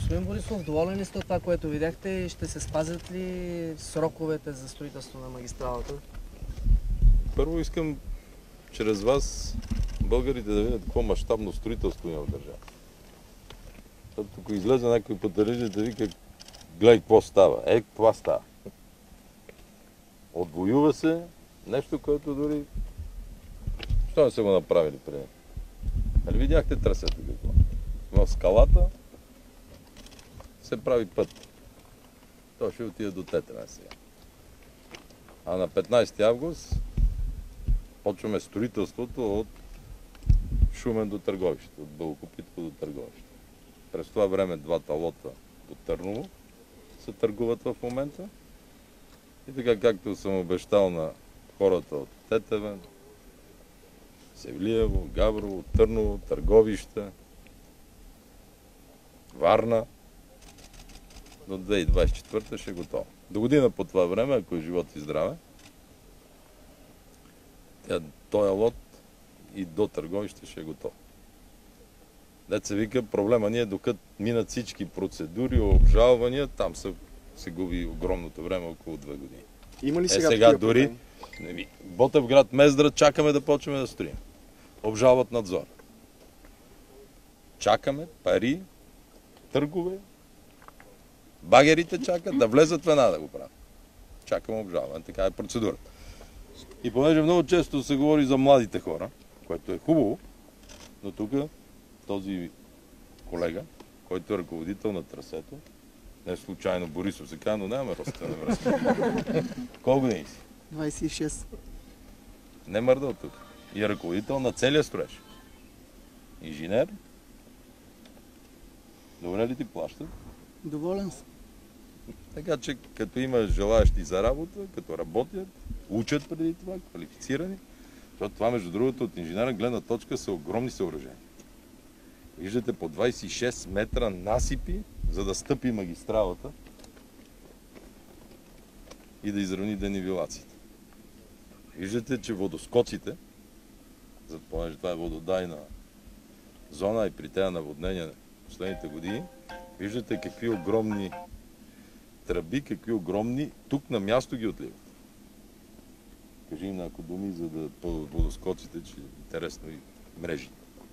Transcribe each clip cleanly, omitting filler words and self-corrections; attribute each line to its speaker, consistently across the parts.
Speaker 1: Господин Борисов, доволен ли сте от това, което видяхте и ще се спазят ли сроковете за строителство на магистралата?
Speaker 2: Първо искам чрез вас българите да видят какво мащабно строителство има в държавата. Защото ако излезе някой по телевизията да вика, гледай какво става. Това става. Отвоюва се нещо, което дори... Що не са го направили преди? Нали видяхте трасето какво? В скалата се прави път. То ще отиде до Тетевен сега. А на 15 август почваме строителството от Шумен до Търговище, от Белокопитко до Търговище. През това време двата лота от Търново се търгуват в момента. И така както съм обещал на хората от Тетевен, Севлиево, Габрово, Търново, Търговище, Варна, до 2024 ще е готово. До година по това време, ако е живот и здраве, този лот и до Търговище ще е готов. Деца вика, проблема ни е, докато минат всички процедури, обжалвания, там се губи огромното време, около 2 години.
Speaker 3: Има ли
Speaker 2: сега дори Ботевград, Мездра, чакаме да почваме да строим. Обжалват надзор. Чакаме пари, търгове, багерите чакат да влезат веднага да го правят. Чакаме обжалване, така е процедурата. И понеже много често се говори за младите хора, което е хубаво, но тук този колега, който е ръководител на трасето, не случайно Борисов се казва, но нямаме родствена връзка. Колко години си?
Speaker 3: 26.
Speaker 2: Не мърда от тук. И е ръководител на целия строеж. Инженер. Добре ли ти плащат?
Speaker 3: Доволен съм.
Speaker 2: Така че като има желаящи за работа, като работят, учат преди това, квалифицирани, защото това между другото от инженерна гледна точка са огромни съоръжения. Виждате по 26 метра насипи, за да стъпи магистралата и да изравни денивелациите. Виждате, че водоскоците, понеже това е вододайна зона и при тези наводнения последните години, виждате какви огромни тръби, какви огромни, тук на място ги отливат. Кажи им няколко думи, за да по водоскоците, че е интересно и мрежи.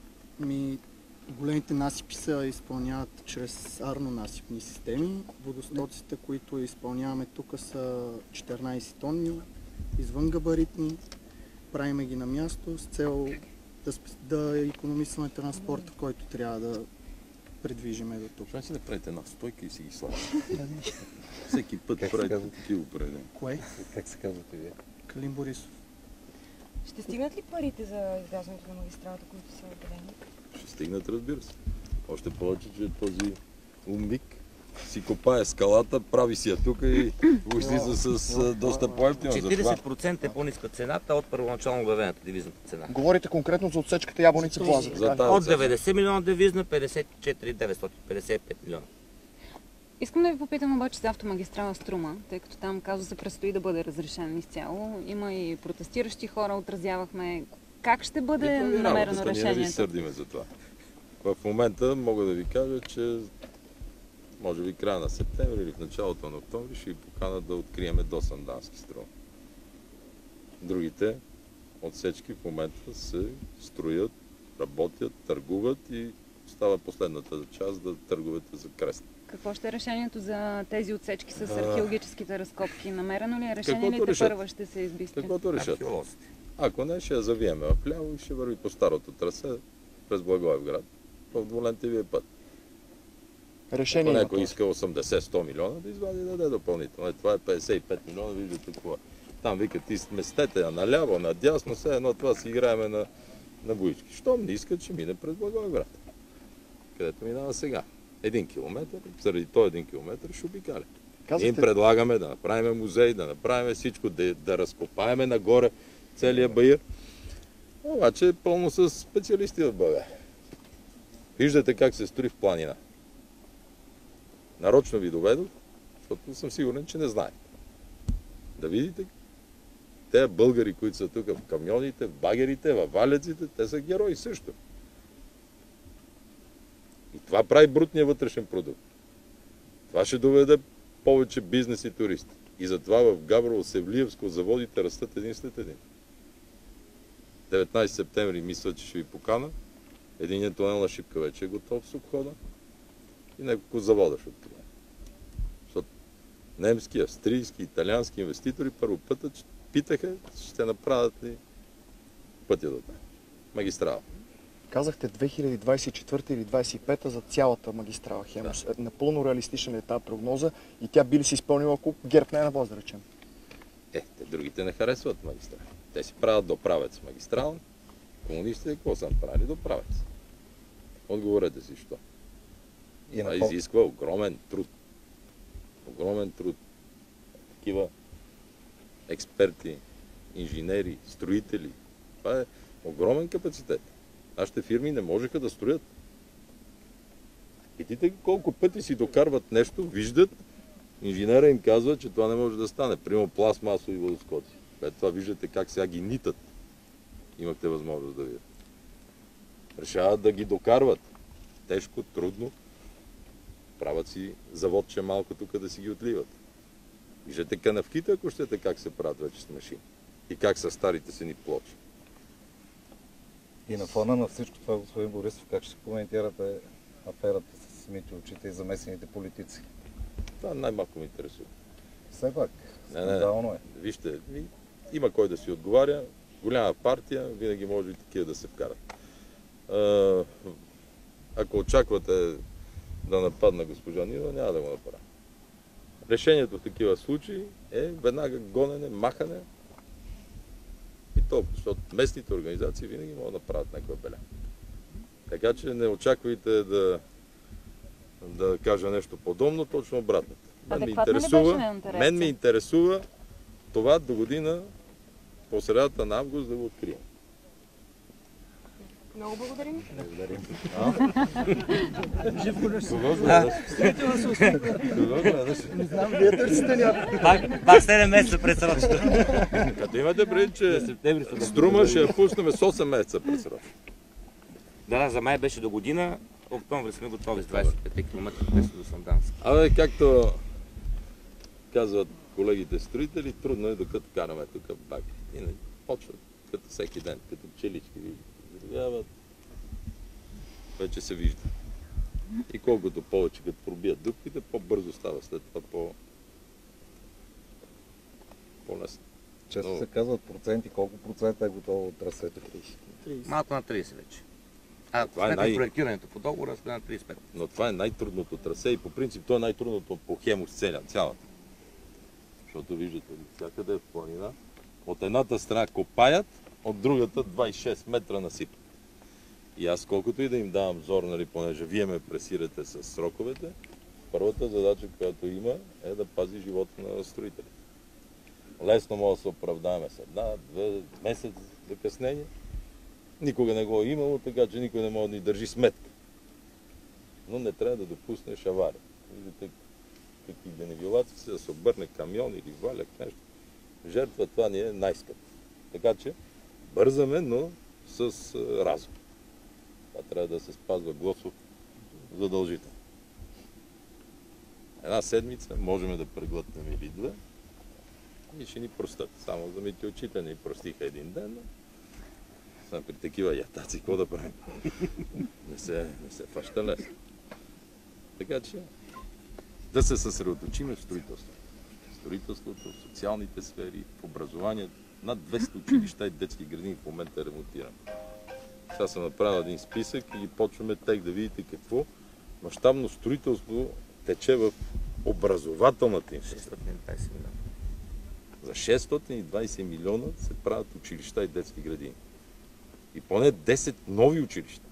Speaker 3: Големите насипи се изпълняват чрез арно-насипни системи. Водостоците, които изпълняваме тук, са 14 тонни, извънгабаритни. Правиме ги на място с цел да икономисваме транспорта, който трябва да придвижиме до тук.
Speaker 2: Защо не си направите една стойка и си ги слагате? Всеки път правите такива упражнения.
Speaker 3: Кое?
Speaker 4: Как се казвате вие?
Speaker 3: Калин Борисов.
Speaker 5: Ще стигнат ли парите за изграждането на магистралата, които са отделени?
Speaker 2: Ще стигнат, разбира се. Още повече, че този умник си копае скалата, прави си я тук и го излиза с доста по-евтино.
Speaker 4: 40% е по-ниска цената от първоначално обявената девизната цена.
Speaker 3: Говорите конкретно за отсечката Ябланица Плаза.
Speaker 4: От 90 милиона девизна, 54 955 милиона.
Speaker 6: Искам да ви попитам обаче за автомагистрала Струма, тъй като там казусът предстои да бъде разрешен изцяло. Има и протестиращи хора, отразявахме. Как ще бъде намерено решението?
Speaker 2: Не ви сърдиме за това. В момента мога да ви кажа, че може би края на септември или в началото на октомври ще ви поканат да откриеме до Сандански Струма. Другите отсечки в момента се строят, работят, търгуват и става последната част да търговете за крест.
Speaker 6: Какво ще е решението за тези отсечки с археологическите разкопки? Намерено ли е решение или тепърва ще се избистрят?
Speaker 2: Каквото решат. Ако не, ще я завиеме вляво и ще върви по старото трасе през Благоевград, в двулентовия път.
Speaker 3: Решение
Speaker 2: ако някой иска 80-100 милиона, да извади да даде допълнително. Това е 55 милиона, виждате какво е. Там викат, местете я наляво, надясно, все едно това си играеме на боички. Щом не искат, ще мине през Благоевград. Където минава сега. 1 километър, заради този 1 километър ще обикаля. Им предлагаме да направим музей, да направим всичко, да разкопаеме нагоре целия баир. Обаче е пълно с специалисти в България. Виждате как се строи в планина. Нарочно ви доведох, защото съм сигурен, че не знаете. Да видите, те българи, които са тук в камионите, в багерите, в валеците, те са герои също. И това прави брутния вътрешен продукт. Това ще доведе повече бизнес и туристи. И затова в Габрово-Севлиевско заводите растат един след един. 19 септември мисля, че ще ви покана. Единият тунел на Шипка вече е готов с обхода. И няколко завода ще открие. Защото немски, австрийски, италиански инвеститори първо пътят питаха, ще направят ли пътя до там. Магистрала.
Speaker 7: Казахте 2024 или 2025 за цялата магистрала Хемус. Да. Напълно реалистична е тази прогноза и тя би ли се изпълнила, ако ГЕРБ не е на власт, да речем?
Speaker 2: Те другите не харесват магистрали. Те си правят до правец магистрал. Комунистите какво са направили до правец? Отговорете си, що. Това изисква огромен труд. Огромен труд. Такива експерти, инженери, строители. Това е огромен капацитет. Нашите фирми не можеха да строят. Видите колко пъти си докарват нещо, виждат, инженера им казва, че това не може да стане. Примерно пластмасови водоскоци. След това виждате как сега ги нитат. Имахте възможност да видят. Решават да ги докарват. Тежко, трудно. Правят си заводче малко тук да си ги отливат. Виждате канавките, ако щете, как се правят вече с машини. И как са старите си ни плочи.
Speaker 8: И на фона на всичко това, господин Борисов, как ще коментирате аферата с Митю Очите и замесените политици?
Speaker 2: Това най-малко ме интересува.
Speaker 8: Все пак, скандално е.
Speaker 2: Вижте, има кой да си отговаря. Голяма партия, винаги може и такива да се вкарат. Ако очаквате да нападна госпожа Нинова, няма да го направя. Решението в такива случаи е веднага гонене, махане и толкова, защото местните организации винаги могат да направят някаква беля. Така че не очаквайте да кажа нещо подобно, точно обратното. Мен ме интересува това до година, по средата на август, да го открием.
Speaker 5: Много благодарим.
Speaker 8: Благодарим.
Speaker 1: Живко нещо. Строително се усмихва. Не знам, вие търсите някой.
Speaker 4: Пак 7 месеца предсрочно.
Speaker 2: Като имате преди, че Струма ще я пуснем с 8 месеца предсрочно.
Speaker 4: Да, за май беше до година. Октомври сме готови с 25 км до Сандански.
Speaker 2: Абе, както казват колегите строители, трудно е докато караме тук бак. И почват като всеки ден, като пчелички изряват. Вече се вижда. И колкото повече като пробият дупките, по-бързо става след това по-лесно.
Speaker 8: Често се казват проценти, колко процента е готово от трасето?
Speaker 4: 30. Малко на 30 вече. А проектирането по договора сме на 35.
Speaker 2: Но това е най-трудното трасе и по принцип то е най-трудното по Хемус цялата. Защото виждате, всякъде е в планина. От едната страна копаят, от другата 26 метра насипат. И аз колкото и да им давам зор, нали, понеже вие ме пресирате с сроковете, първата задача, която има, е да пази живота на строителите. Лесно може да се оправдаваме с 1-2 месец закъснение. Никога не го е имало, така че никой не може да ни държи сметка. Но не трябва да допуснеш авария. Виждате какви денивилации, да се обърне камион или валяк, нещо. Жертва това ни е най-скъпо. Така че бързаме, но с разум. Това трябва да се спазва гласов задължително. Една седмица можем да преглътнем или две и ще ни простат. Само за Митю Очите ни простиха един ден, но при такива ятаци, какво да правим? Не се фаща лесно. Така че да се съсредоточим в строителството. Строителството, в социалните сфери, в образованието. Над 200 училища и детски градини в момента ремонтираме. Сега съм направил един списък и почваме тех да видите какво мащабно строителство тече в образователната инфраструктура. За 620 милиона се правят училища и детски градини. И поне 10 нови училища.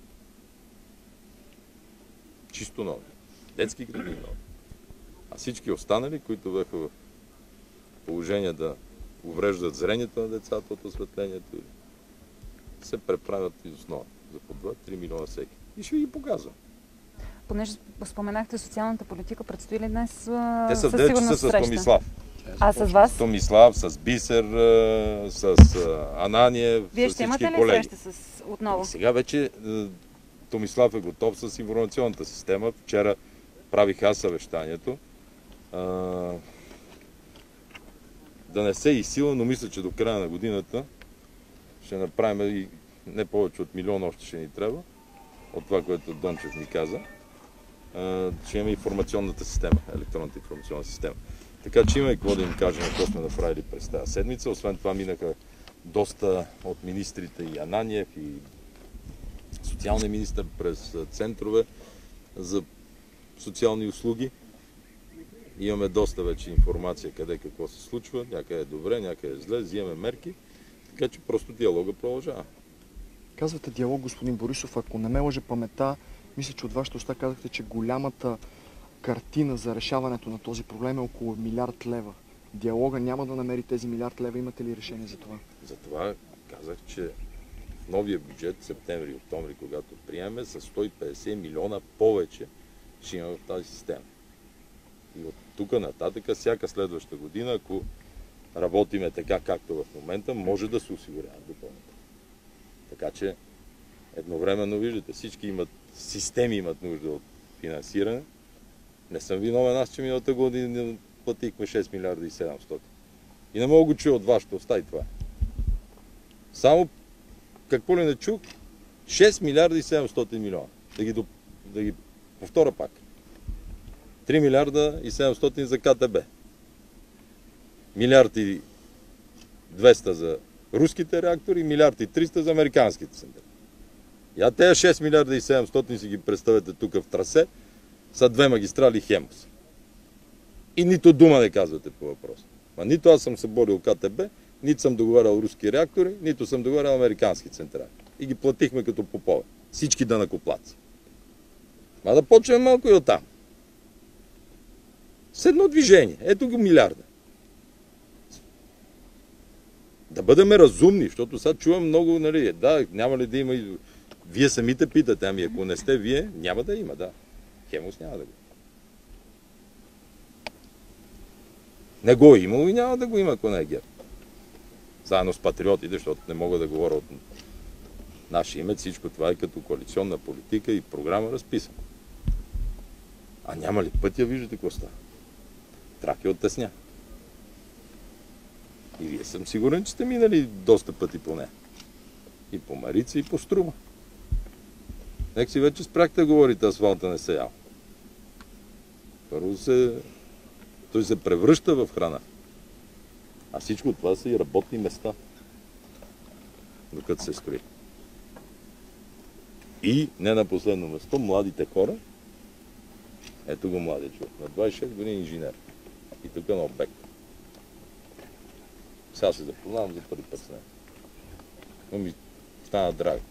Speaker 2: Чисто нови. Детски градини нови. А всички останали, които бяха в положение да увреждат зрението на децата от осветлението, се преправят из основа за по 2-3 милиона всеки. И ще ви ги показвам.
Speaker 6: Понеже споменахте социалната политика, предстои ли днес
Speaker 2: те са в 9 часа с Томислав.
Speaker 6: А с вас?
Speaker 2: Томислав, с Бисер, с Ананиев,
Speaker 6: вие
Speaker 2: с
Speaker 6: ще
Speaker 2: всички
Speaker 6: имате ли
Speaker 2: колеги.
Speaker 6: среща отново?
Speaker 2: Сега вече Томислав е готов с информационната система. Вчера правих аз съвещанието, да не се изсила, но мисля, че до края на годината ще направим и не повече от 1 милион още ще ни трябва, от това, което Дончев ми каза. Ще имаме информационната система, електронната информационна система. Така че има и какво да им кажем, какво сме направили през тази седмица. Освен това минаха доста от министрите и Ананиев, и социалния министър през центрове за социални услуги. Имаме доста вече информация къде какво се случва, някъде е добре, някъде е зле, взимаме мерки, така че просто диалога продължава.
Speaker 7: Казвате диалог, господин Борисов, ако не ме лъже паметта, мисля, че от вашата уста казахте, че голямата картина за решаването на този проблем е около 1 милиард лева. Диалога няма да намери тези 1 милиард лева. Имате ли решение за това?
Speaker 2: Затова казах, че в новия бюджет, септември и октомври, когато приемем, с 150 милиона повече ще има в тази система. И от тук нататък, всяка следваща година, ако работиме така, както в момента, може да се осигуряват допълнително. Така че едновременно виждате, всички системи имат нужда от финансиране. Не съм виновен аз, че миналата година платихме 6 милиарда и 700. И не мога го чуя от вашата уста и това. Само, какво ли не чух, 6 милиарда и 700 милиона. Да ги повторя пак. 3 милиарда и 700 за КТБ. Милиард и 200 за руските реактори, милиард и 300 за американските централи. Я тези 6 милиарда и 700 си ги представете тук в трасе, са 2 магистрали Хемус. И нито дума не казвате по въпроса. Нито аз съм се борил КТБ, нито съм договарял руски реактори, нито съм договарял американски централи. И ги платихме като попове. Всички данъкоплатци. Да почнем малко и оттам. С едно движение. Ето го милиарда. Да бъдем разумни, защото сега чувам много, нали, да, няма ли да има и... Вие самите питате, ами ако не сте вие, няма да има, да. Хемус няма да го. Не го е имало и няма да го има, ако не е ГЕРБ. Заедно с патриотите, защото не мога да говоря от наше име, всичко това е като коалиционна политика и програма разписана. А няма ли пътя, виждате какво става? Тракия от тесня. И вие съм сигурен, че сте минали доста пъти по нея. И по Марица, и по Струма. Нека си вече спряхте да говорите, асфалта не се ял. Първо той се превръща в храна. А всичко това са и работни места. Докато се строи. И не на последно место, младите хора. Ето го младия човек. На 26 години инженер. И тук на обект. Сега се запознавам за първи път с него. Но ми стана драго.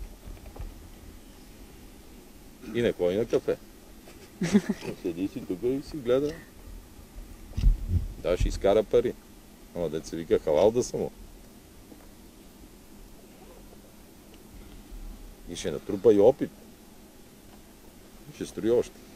Speaker 2: И не ходи на кафе. Седи си тук и си гледа. Да, ще изкара пари. Ама дет се вика халал да само. И ще натрупа и опит. Ще строи още.